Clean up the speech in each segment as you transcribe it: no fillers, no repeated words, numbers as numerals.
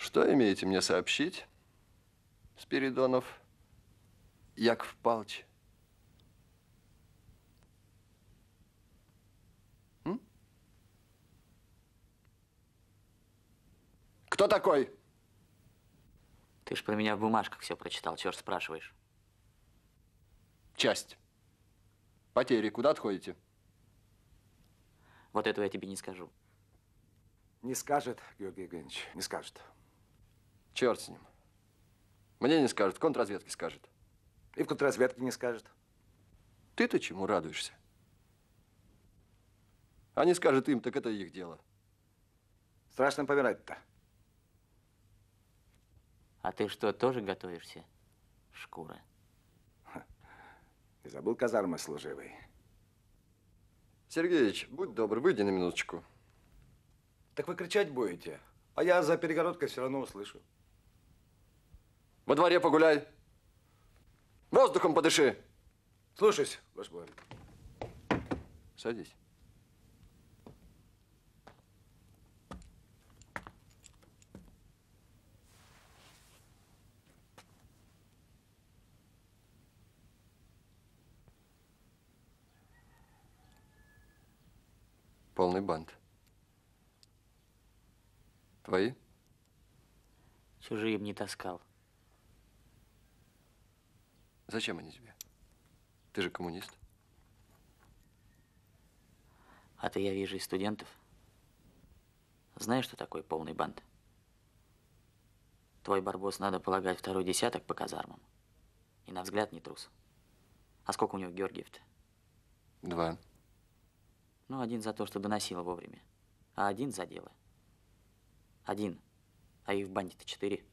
Что имеете мне сообщить, Спиридонов Яков Павлович? Кто такой? Ты ж про меня в бумажках все прочитал, чего ж спрашиваешь? Часть. Потери. Куда отходите? Вот этого я тебе не скажу. Не скажет, Георгий Евгеньевич, не скажет. Черт с ним. Мне не скажет, контрразведке скажет. И в контрразведке не скажет. Ты-то чему радуешься? Они скажут им, так это их дело. Страшно помирать-то. А ты что, тоже готовишься, шкура? Ты забыл казармы служивый? Сергеич, будь добр, выйди на минуточку. Так вы кричать будете, а я за перегородкой все равно услышу. Во дворе погуляй. Воздухом подыши. Слушаюсь, ваш благо. Садись. Полный бант. Твои? Чужие б не таскал. Зачем они тебе? Ты же коммунист. А ты, я вижу, из студентов. Знаешь, что такое полный бант? Твой барбос, надо полагать, второй десяток по казармам. И на взгляд не трус. А сколько у него Георгиев-то? 2. Ну, один за то, что доносила вовремя. А один за дело. 1. А их в банде-то 4.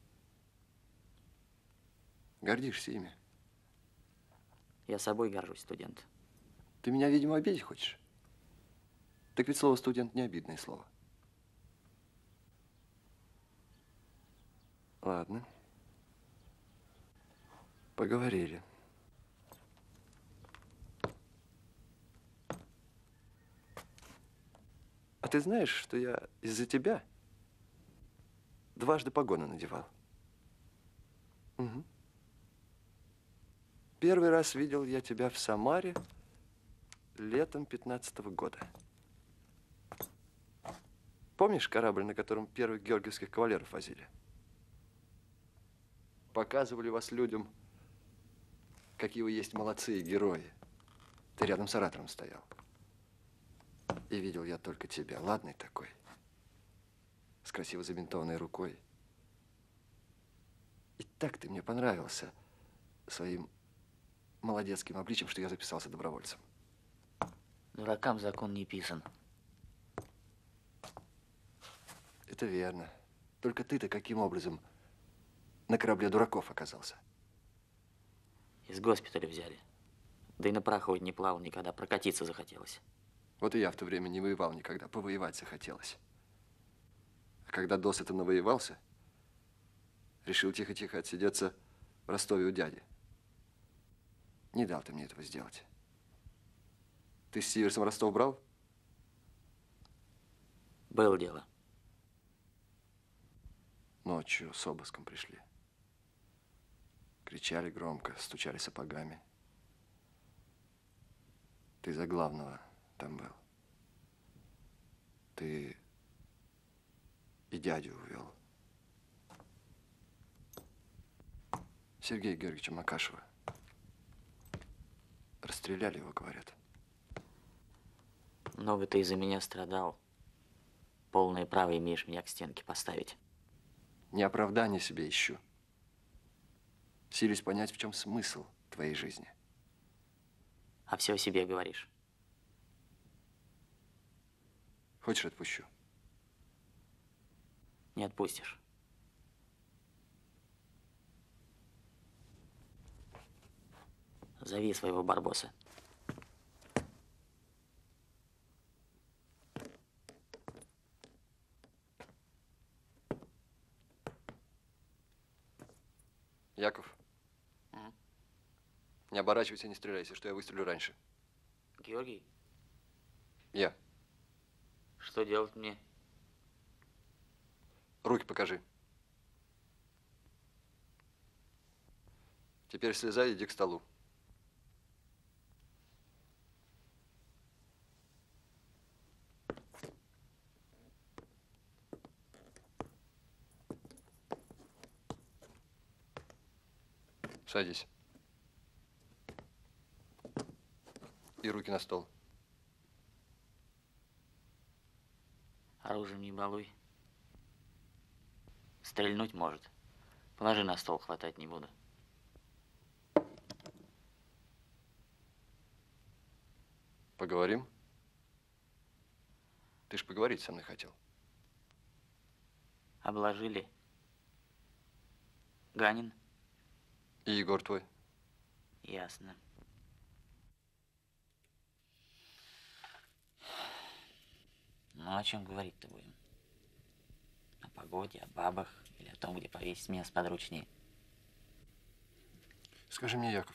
Гордишься ими? Я собой горжусь, студент. Ты меня, видимо, обидеть хочешь? Так ведь слово «студент» не обидное слово. Ладно. Поговорили. А ты знаешь, что я из-за тебя дважды погоны надевал? Угу. Первый раз видел я тебя в Самаре летом 15-го года. Помнишь корабль, на котором первых георгиевских кавалеров возили? Показывали вас людям, какие вы есть молодцы и герои. Ты рядом с оратором стоял. И видел я только тебя, ладный такой, с красиво забинтованной рукой. И так ты мне понравился своим молодецким обличием, что я записался добровольцем. Дуракам закон не писан. Это верно. Только ты-то каким образом на корабле дураков оказался? Из госпиталя взяли. Да и на пароходе не плавал никогда, прокатиться захотелось. Вот и я в то время не воевал никогда, повоевать захотелось. А когда досыта навоевался, решил тихо-тихо отсидеться в Ростове у дяди. Не дал ты мне этого сделать. Ты с Сиверсом Ростов брал? Было дело. Ночью с обыском пришли. Кричали громко, стучали сапогами. Ты за главного там был. Ты и дядю увел. Сергея Георгиевича Макашева. Расстреляли его, говорят. Много ты из-за меня страдал. Полное право имеешь меня к стенке поставить. Не оправдание себе ищу. Силюсь понять, в чем смысл твоей жизни. А все о себе говоришь. Хочешь, отпущу? Не отпустишь. Зови своего барбоса. Яков, не оборачивайся, не стреляйся, что я выстрелю раньше. Георгий, Я. что делать мне? Руки покажи. Теперь слезай, иди к столу. Садись. И руки на стол. Оружием не балуй. Стрельнуть может. Положи на стол, хватать не буду. Поговорим? Ты ж поговорить со мной хотел. Обложили. Ганин? И Егор твой. Ясно. Ну, о чем говорить-то будем? О погоде, о бабах или о том, где повесить меня сподручнее? Скажи мне, Яков,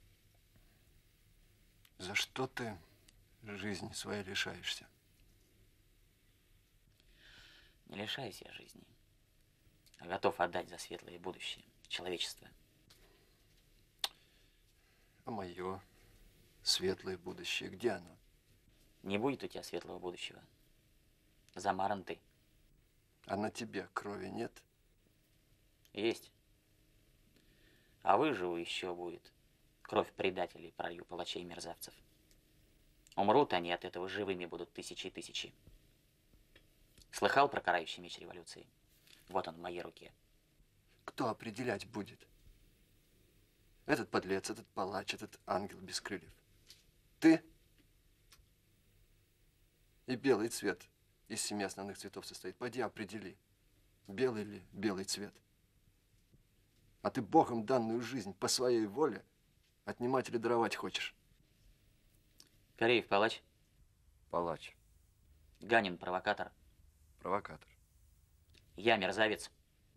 за что ты жизни своей лишаешься? Не лишаюсь я жизни, а готов отдать за светлое будущее человечества. А мое светлое будущее, где оно? Не будет у тебя светлого будущего. Замаран ты. А на тебе крови нет? Есть. А выживу еще будет. Кровь предателей пролью, палачей и мерзавцев. Умрут они от этого живыми будут тысячи и тысячи. Слыхал про карающий меч революции? Вот он в моей руке. Кто определять будет? Этот подлец, этот палач, этот ангел без крыльев. Ты? И белый цвет из 7 основных цветов состоит. Пойди определи, белый ли белый цвет. А ты Богом данную жизнь по своей воле отнимать или даровать хочешь? Кореев палач, Палач, Ганин провокатор, провокатор. я мерзавец.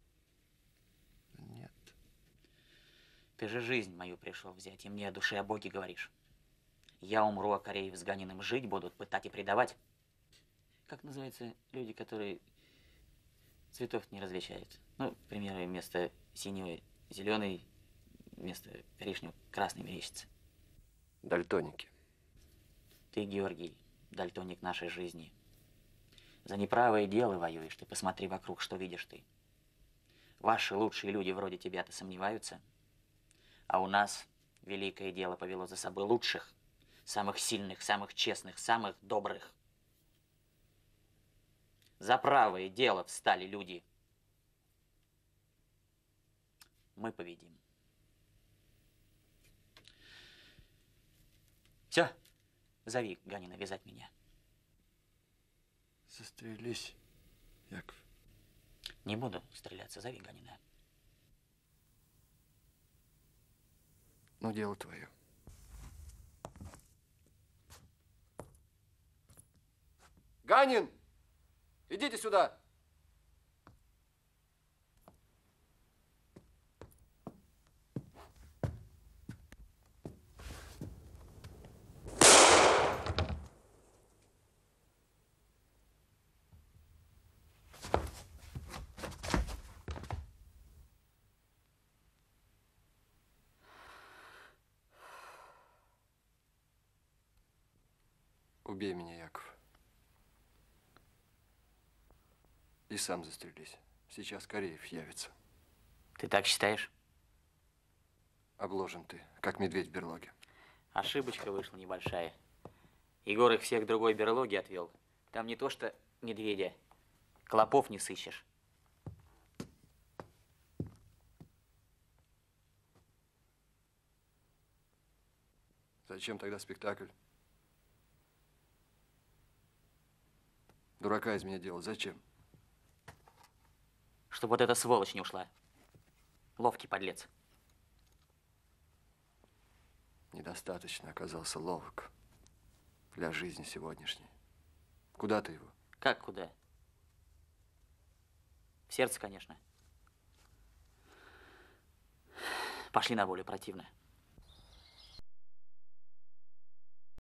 Нет. Ты же жизнь мою пришел взять, и мне о душе о Боге говоришь. Я умру, а Кореев с Ганиным жить будут, пытать и предавать. Как называются люди, которые цветов не различают? Ну, к примеру, вместо синего зеленый, вместо коричневого красный мерещится. Дальтоники. Ты, Георгий, дальтоник нашей жизни. За неправое дело воюешь, ты посмотри вокруг, что видишь ты. Ваши лучшие люди вроде тебя-то сомневаются, а у нас великое дело повело за собой лучших, самых сильных, самых честных, самых добрых. За правое дело встали люди. Мы победим. Все, зови Ганина вязать меня. Застрелись, Яков. Не буду стреляться, зови Ганина. Ну, дело твое. Ганин! Идите сюда! Убей меня, Яков. И сам застрелись. Сейчас Кореев явится. Ты так считаешь? Обложен ты, как медведь в берлоге. Ошибочка вышла небольшая. Егор их всех к другой берлоге отвел. Там не то что медведя, клопов не сыщешь. Зачем тогда спектакль? Дурака из меня делал. Зачем? Чтобы вот эта сволочь не ушла. Ловкий подлец. Недостаточно оказался ловок для жизни сегодняшней. Куда ты его? Как куда? В сердце, конечно. Пошли на волю, противно.